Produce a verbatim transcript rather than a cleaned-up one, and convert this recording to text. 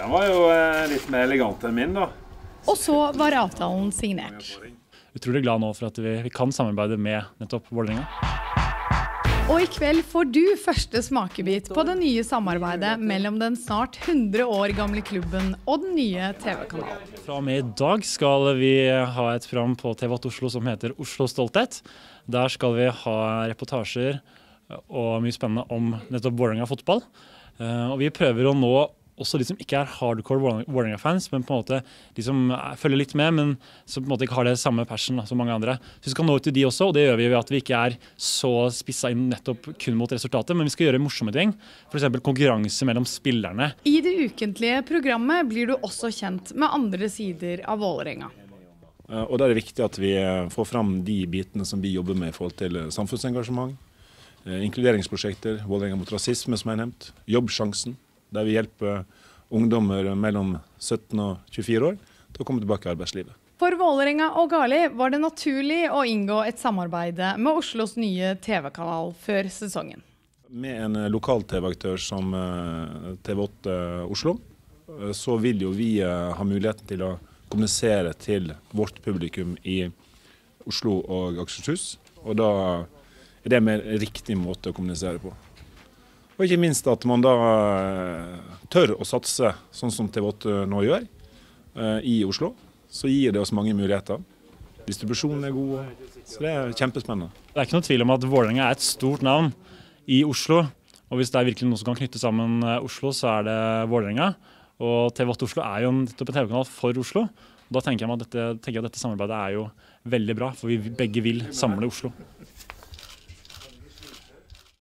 Den var jo litt mer elegant enn min da. Og så var avtalen signert. Utrolig glad nå for at vi, vi kan samarbeide med nettopp Vålerenga. Og i kveld får du første smakebit på det nye samarbeidet mellom den snart hundre år gamle klubben og den nye T V-kanalen. Fra og med i dag skal vi ha et program på T V åtte Oslo som heter Oslo Stolthet. Der skal vi ha reportasjer og mye spennende om nettopp Vålerenga fotball. Og vi prøver å nå også de som ikke er hardcore Vålerenga-fans, men på en måte de som følger litt med, men som på en måte ikke har det samme passion som mange andre. Så vi skal nå ut til de også, og det gjør vi ved at vi ikke er så spisset inn nettopp kun mot resultatet, men vi skal gjøre morsomme ting. For eksempel konkurranse mellom spillerne. I det ukentlige programmet blir du også kjent med andre sider av Vålerenga. Og da er det viktig at vi får fram de bitene som vi jobber med i forhold til samfunnsengasjement, inkluderingsprosjekter, Vålerenga mot rasisme som jeg har nevnt, jobbsjansen, der vi hjelper ungdommer mellom sytten og tjuefire år til å komme tilbake i arbeidslivet. For Vålerenga og Gali var det naturlig å inngå et samarbeid med Oslos nye T V-kanal før sesongen. Med en lokal T V-aktør som T V åtte Oslo, så vil jo vi ha muligheten til å kommunisere til vårt publikum i Oslo og Akershus, og da er det en mer riktig måte å kommunisere på. Og ikke minst at man da tør å satse, sånn som T V åtte nå gjør, i Oslo. Så gir det oss mange muligheter. Distribusjonen er god, så det er kjempespennende. Det er ikke noe tvil om at Vålerenga er et stort navn i Oslo. Og hvis det er virkelig noe som kan knytte sammen Oslo, så er det Vålerenga. Og T V åtte Oslo er jo en T V-kanal for Oslo. Og da tenker jeg, at dette, tenker jeg at dette samarbeidet er jo veldig bra, for vi begge vil samle Oslo.